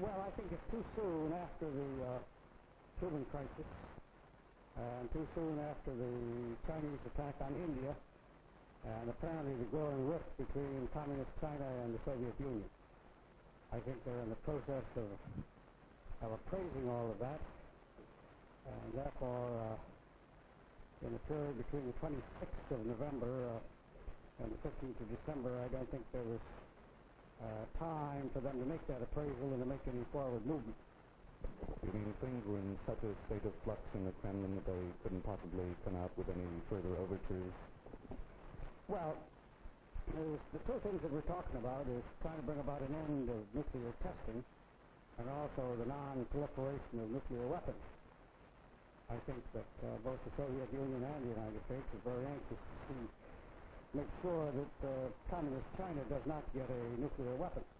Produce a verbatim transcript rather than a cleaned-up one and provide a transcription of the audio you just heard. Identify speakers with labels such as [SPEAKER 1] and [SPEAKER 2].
[SPEAKER 1] Well, I think it's too soon after the uh, Cuban crisis, and too soon after the Chinese attack on India, and apparently the growing rift between Communist China and the Soviet Union. I think they're in the process of, of appraising all of that, and therefore, uh, in the period between the twenty-sixth of November uh, and the fifteenth of December, I don't think there was uh, time for them to make that appraisal and to make any forward movement.
[SPEAKER 2] You mean things were in such a state of flux in the Kremlin that they couldn't possibly come out with any further overtures?
[SPEAKER 1] Well, there's the two things that we're talking about is trying to bring about an end of nuclear testing and also the non-proliferation of nuclear weapons. I think that uh, both the Soviet Union and the United States are very anxious to see, make sure that uh, Communist China does not get a nuclear weapon.